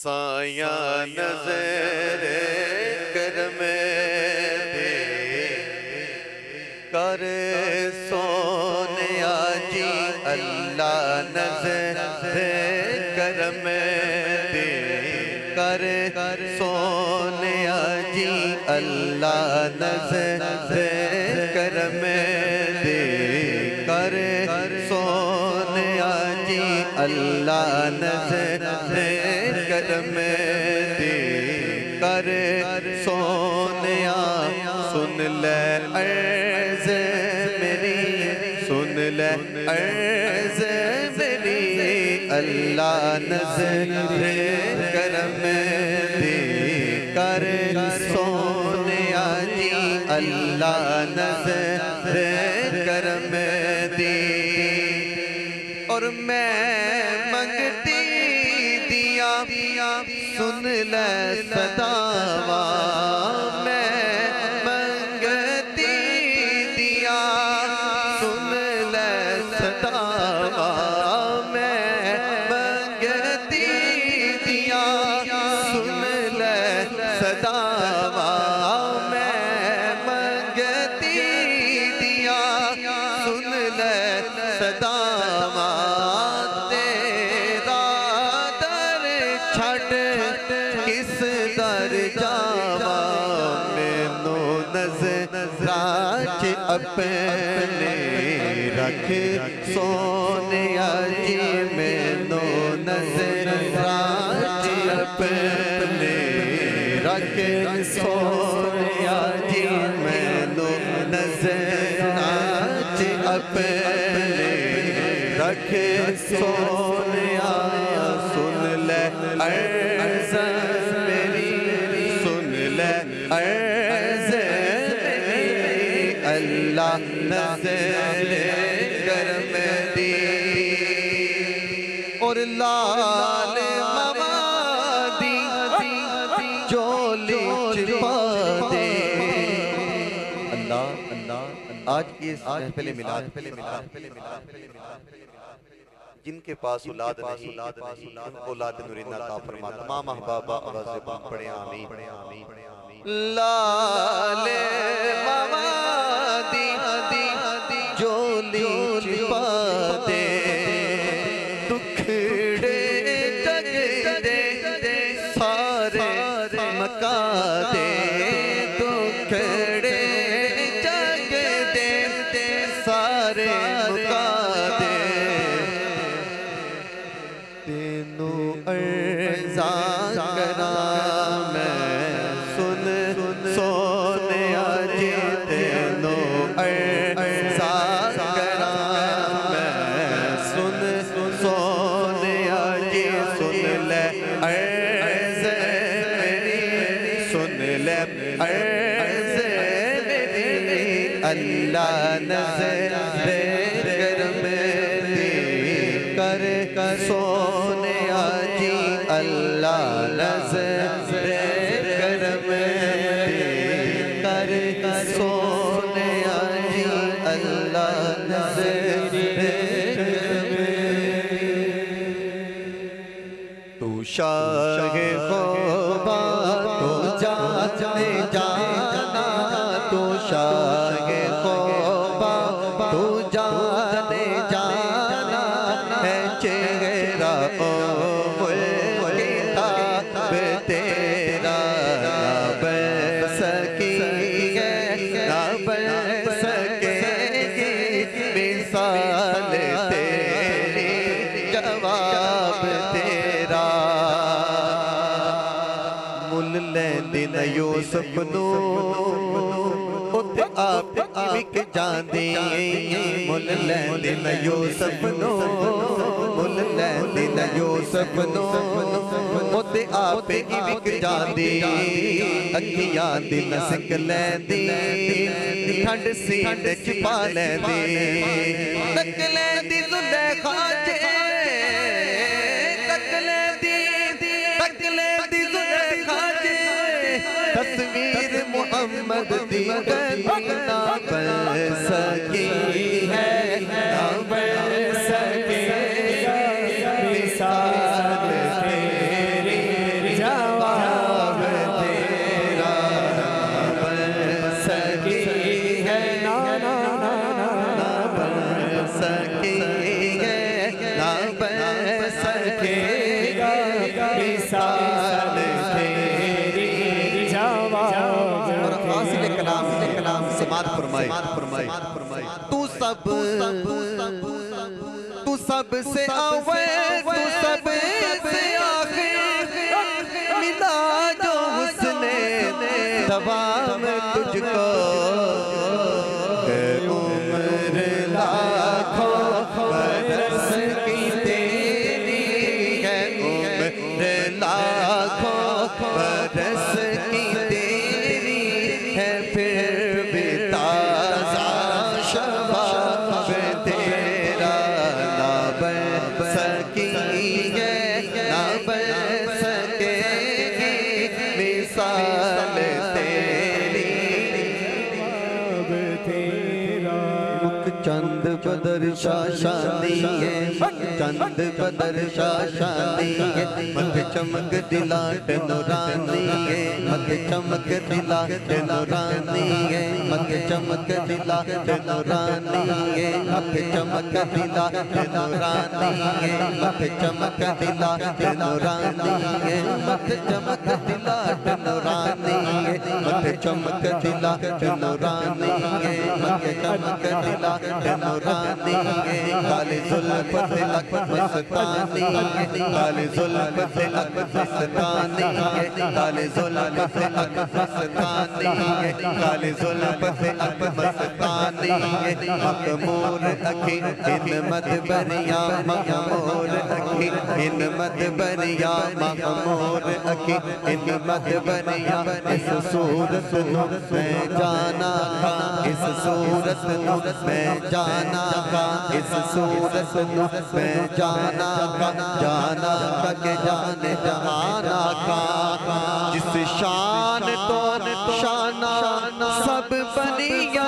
سایہ نظر کرم دے کر سونیا جی اللہ نظر کرم دے کر سونیا جی اللہ نظر کرم دے کر سونیا جی اللہ نظر کرم دے کر سونیا سن لے عرض میری سن لے عرض میری اللہ نظر کرم دے کر سونیا جی اللہ نظر کرم دے اور میں منگتی دیا سن لے صداوا میں منگتی دیا سن لے صداوا میں منگتی دیا سن لے صداوا میں منگتی دیا سن لے صداوا تیرا در چھٹ کس در جاوا مینو نظراں اپنے رکھ سونیا جی مینو نظراں اپنے رکھ سونیا جی مینو نظراں اپنے رکھ سونیا سن لے عرض میری سن لے عرض میری اللہ نظر کرم دی اور لال موادی جولی چھپا دے اللہ آج کی اس محفل میلاد جن کے پاس اولاد نہیں ان کو اولاد نورینہ عطا فرما تمام احبابہ آواز پاک پڑھیں آمین لال موادی جولی چھپا دے دکھڑے جگ دے سارے مکا دے دکھڑے جگ دے سارے مکا دے تینو عرضاں کرا میں سن سونیا جی تینو عرضاں کرا میں سن سونیا جی سن لے عرض میری سن لے عرض میری اللہ نظر کرم دے کر سونیا جی اللہ نظر کرم دے کر سونیا جی اللہ نظر کرم تو شاہ خوبا تو جانے جانا تو شاہ خوبا تو جانے جانا ہے چہرہ کتاب تیرا نہ بن سکی ہے نہ بن سکے گی مثال تیری جواب تیرا مل لیندی نہ یوسف نو ات آپ وک جاندی مل لیندی نہ یوسف نو مل لیندی نہ یوسف نو ات آپ وک جاندی اکھیاں دی نسک لیندی ٹھنڈ سینہ چ پا لیندی تک لیندی زلیخا جے تک لیندی زلیخا جے تصویر محمد دی نہ بن سکی ہے نہ بن سکی مثال تیری مثال تیری جواب اور حاصل کلام سماعت فرمائے تو سب سے اول تو سب سے آخر ملا جو حسن دوام تجھ کو عمر لاکھوں برس کی تیری ہے عمر لاکھوں برس کی تیری ہے پھر بھی تازہ شباب تیرا نہ بن سکی ہے نہ بن سکے گی مثال تیری چند بدر شاشانی ہے چند بدر شاشانی ہے مت چمک دلاٹ نورانی ہے مت چمک دلاٹ نورانی ہے مت چمک دلاٹ نورانی ہے مت چمک دلاٹ نورانی ہے مت چمک دلاٹ نورانی ہے مت چمک دلاٹ نورانی ہے مت چمک دلاٹ نورانی ہے مت چمک دلاٹ نورانی ہے کالی زلف تلک مستانی ہے کالی زلف تلک مستانی ہے کالی زلف تلک مستانی ہے کالی زلف تلک مستانی ہے مغمور اکھی ہنمت بریا مغمور اکھی ہنمت بریا مغمور اکھی ہنمت بریا اس صورت نو میں جانا تھا اس صورت نو میں جانا کا اس صورت نو میں جانا کا کہ جانے جہانا کا جس شان تو شانہ سب بنیا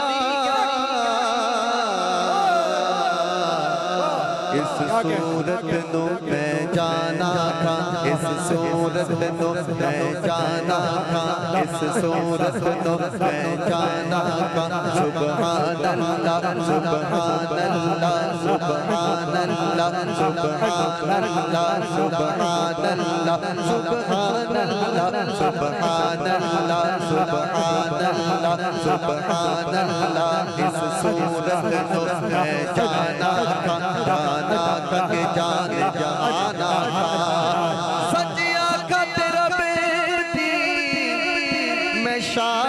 اس صورت نو میں جانا کا اس صورت نو میں جانا کا اس صورت نو میں جانا کا سبحان اللہ سبحان اللہ سبحان اللہ سبحان اللہ سبحان اللہ سبحان اللہ سبحان اللہ سبحان اللہ سبحان اللہ اس صورت نو میں جانا کا کہ جان جہانا سجیا کا تیرا بیٹی میں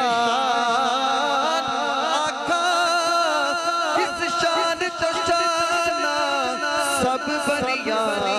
شان آقا اس شان تو شانہ سب بنیا